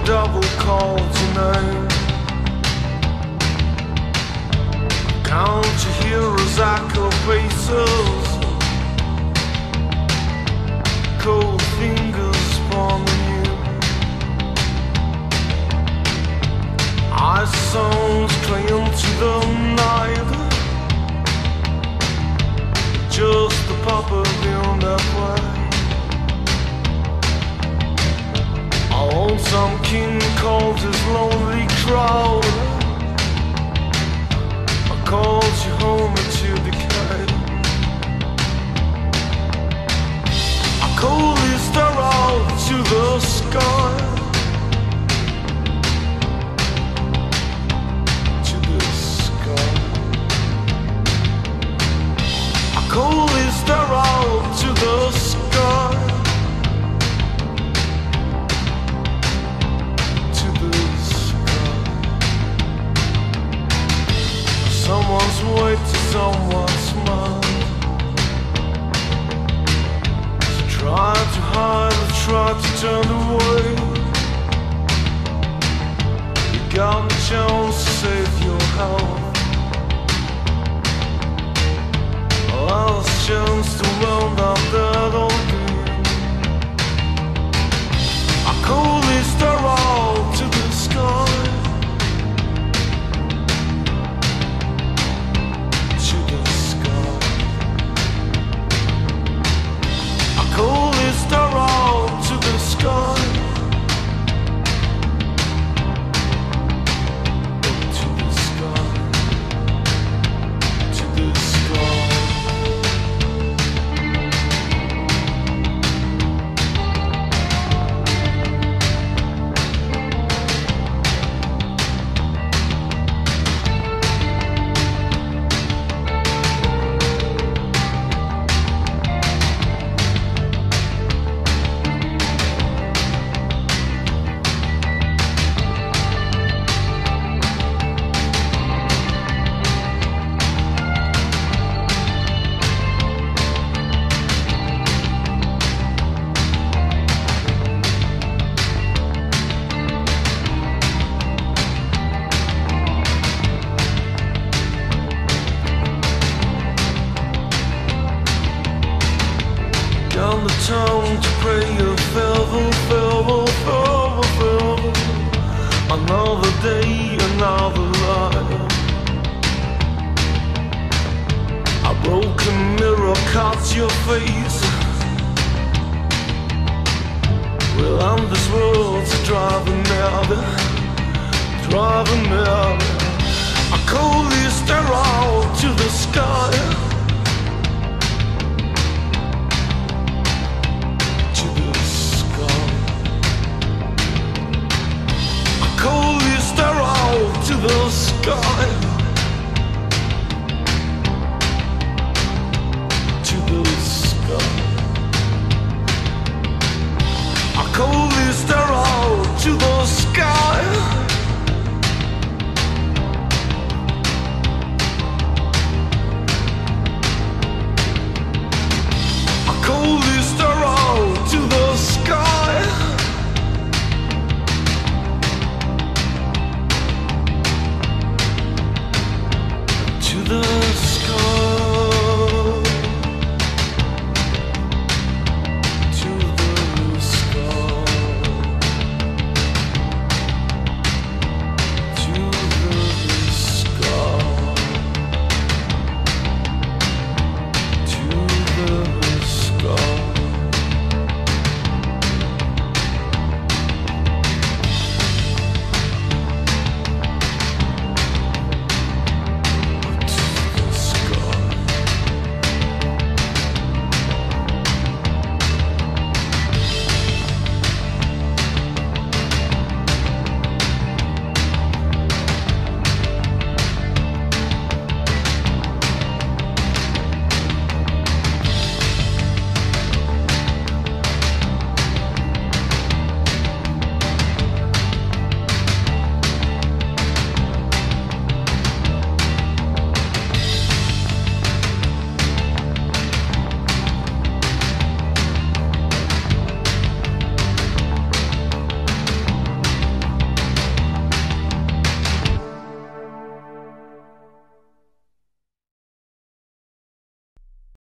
double called your name. Count your heroes, echo faces, cold fingers upon you. Our songs cling to the night, just the puppet in that way. Our lonesome king calls his lonely crowd, calls you home into decay. I call this star out to the sky, to the sky. I call this star out to the sky, to the sky. Someone's way to someone's mind. So try to hide or try to turn away. You got the chance to save your health, last chance to round up that old game. I call this star out to the sky, call this star out to the sky, to the sky, to the sky. Down the town to pray a farewell, farewell, farewell, farewell. Another day, another life. A broken mirror cuts your face. Well, endless roads are driving mad, driving mad. I call this star out to the sky, call this star out to the sky, to the sky. I call